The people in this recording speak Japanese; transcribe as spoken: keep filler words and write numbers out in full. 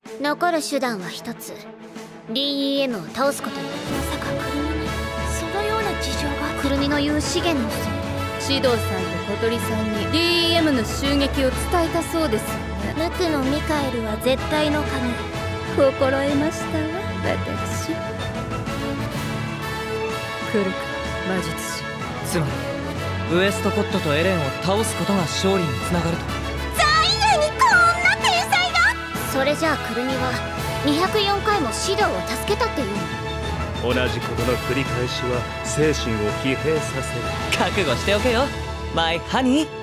残る手段は一つ。 ディーイーエム を倒すことになる。 まさかくるみにそのような事情が。 くるみの言う資源のせい。 シドさんと小鳥さんに ディーイーエム の襲撃を伝えたそうですよね。 無垢のミカエルは絶対の神。 心得ましたわ、私。来るか、魔術師。 つまりウエストコットとエレンを倒すことが勝利につながると。 ザイヤにこんな天才が。 それじゃあくるみはにひゃくよんかいもシドを助けたっていうの？ 同じことの繰り返しは精神を疲弊させる。 覚悟しておけよマイハニー。